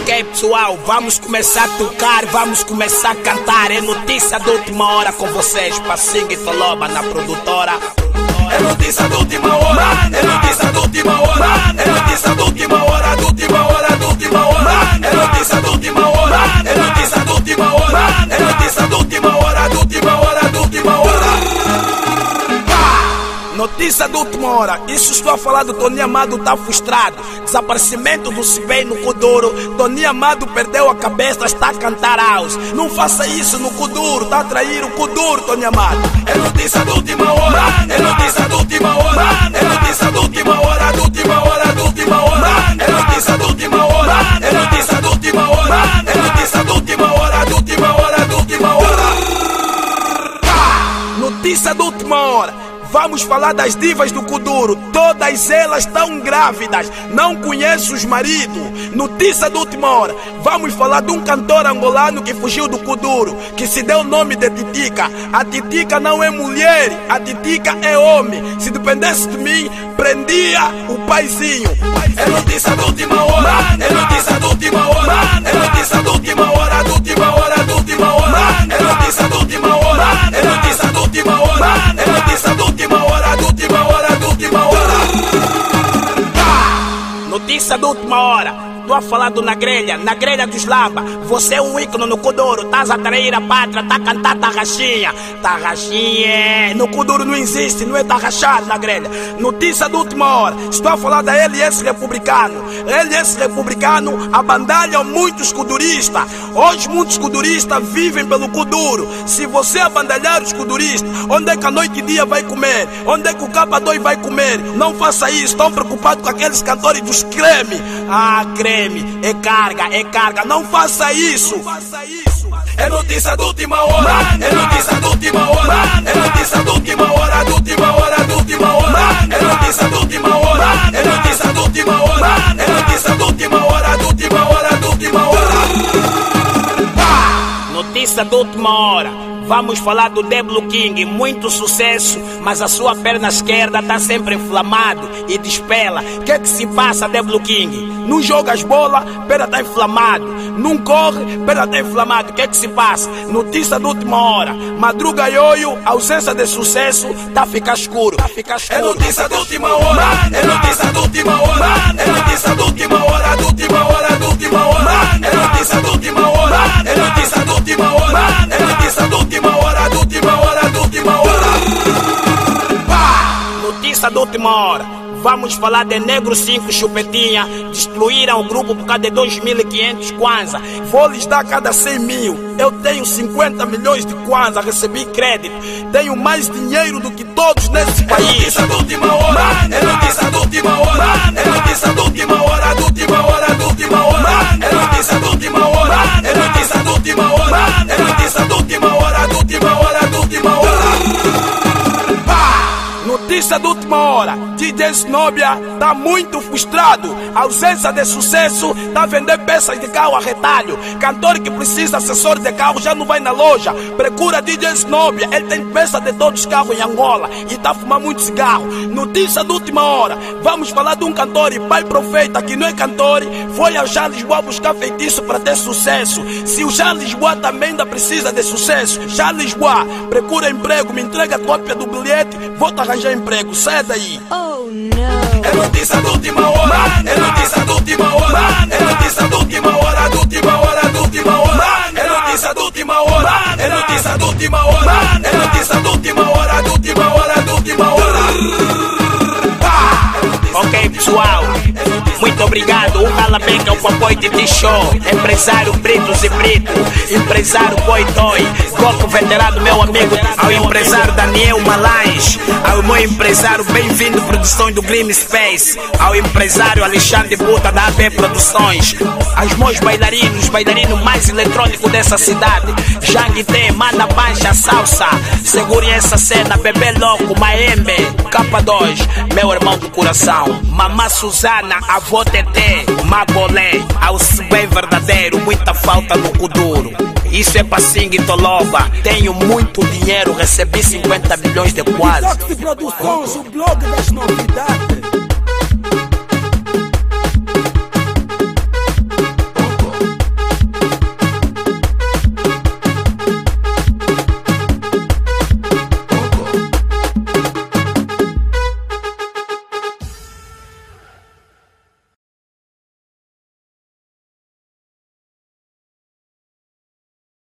Ok, pessoal, vamos começar a tocar, vamos começar a cantar. É notícia da última hora com vocês, Passinho e Toloba na produtora. É notícia da última hora, é notícia da última hora, é notícia da última hora, da última hora, da última hora, é notícia da última hora, é notícia da última hora, é notícia da última hora, da última hora, da última hora. Notícia da última hora, isso estou a falar do Toninho Amado, tá frustrado. Desaparecimento do Cibei no Kuduro. Toninho Amado perdeu a cabeça, está a cantar house. Não faça isso no Kuduro, tá a trair o Kuduro, Toninho Amado. É notícia da última hora, é notícia da última hora, é notícia da última hora, da última hora, da última hora, é notícia da última hora, é notícia da última hora, é notícia da última hora, da última hora, da última hora. Notícia da última hora. Vamos falar das divas do Kuduro. Todas elas estão grávidas. Não conheço os maridos. Notícia da última hora. Vamos falar de um cantor angolano que fugiu do Kuduro, que se deu o nome de Titica. A Titica não é mulher, a Titica é homem. Se dependesse de mim, prendia o paizinho. É notícia da última hora, é notícia da última hora, é notícia da última hora, da última hora, da última hora, é notícia da última hora, é notícia da última hora, é notícia da última hora, da última hora, da última hora. Notícia da última hora. Estou a falar do Nagrelha, Nagrelha dos Laba. Você é um ícone no Kuduro, estás a trair a pátria, tá a cantar tarraxinha. Tarraxinha, no Kuduro não existe, não é tarraxado, Nagrelha. Notícia da última hora, estou a falar da LS Republicano. LS Republicano abandalha muitos kuduristas. Hoje muitos kuduristas vivem pelo Kuduro. Se você abandalhar os kuduristas, onde é que a noite e dia vai comer? Onde é que o K2 vai comer? Não faça isso, estão preocupados com aqueles cantores dos creme. Ah, creme. É carga, não faça isso. É notícia da última hora, é notícia da última hora, é notícia da última hora, da última hora, da última hora, é notícia da última hora, é notícia da última hora, é notícia da última hora, da última hora, da última hora. Notícia da última hora. Vamos falar do Deblo King, muito sucesso, mas a sua perna esquerda está sempre inflamado e despela. O que é que se passa, Deblo King? Não joga as bolas, perna está inflamado. Não corre, perna está inflamado. O que é que se passa? Notícia da última hora. Madruga Ioio, ausência de sucesso, tá a ficar escuro. É notícia da última hora, é notícia da última hora, é notícia da última hora, da última hora, da última hora, é notícia da última hora, é notícia da última hora, é notícia da última hora, da última hora, da última hora. Notícia da última hora. Vamos falar de Negro 5 Chupetinha. Destruíram o grupo por causa de 2.500 kwanza. Vou lhes dar cada 100 mil. Eu tenho 50 milhões de kwanza, recebi crédito. Tenho mais dinheiro do que todos nesse país. É notícia da última hora, é notícia da última hora, é notícia da última hora, da última hora, da última hora, é notícia da última hora, é notícia da última hora, é notícia da última hora, da última hora, da última hora. Notícia da última hora. DJ Snobia tá muito frustrado. Ausência de sucesso, tá a vender peças de carro a retalho. Cantor que precisa assessor de carro já não vai na loja. Procura DJ Snobia, ele tem peça de todos os carros em Angola e tá a fumar muito cigarro. Notícia da última hora. Vamos falar de um cantor e pai profeta que não é cantor, foi ao Jean Lisboa buscar feitiço para ter sucesso. Se o Jean Lisboa também ainda precisa de sucesso, Jean Lisboa, procura emprego, me entrega a cópia do bilhete, vou te arranjar emprego, sai daí. Oh não. É notícia da última hora, é notícia da última hora, é notícia da última hora, da última hora, da última hora, é notícia da última hora, é notícia da última hora, é notícia da última hora, da última hora, da última hora. Ok, pessoal, muito obrigado. O Calabeca, o Papai de Show, empresário Britos e Brito, empresário Boy Toy, Coco veterano, meu amigo, ao empresário Daniel Malais, ao meu empresário, bem-vindo Produções do Green Space, ao empresário Alexandre Buta da AB Produções, aos meus bailarinos, bailarinos mais eletrônicos dessa cidade, Jang T, Mana Pancha, Salsa, segurem essa cena, Bebê Louco, Maembe, K2, meu irmão do coração, Mamá Suzana, avó Tete, Magolé, ao bem verdadeiro, muita falta no Kuduro. Isso é Passinho e Toloba. Tenho muito dinheiro, recebi 50 milhões de kwanza. Produções, o blog das novidades.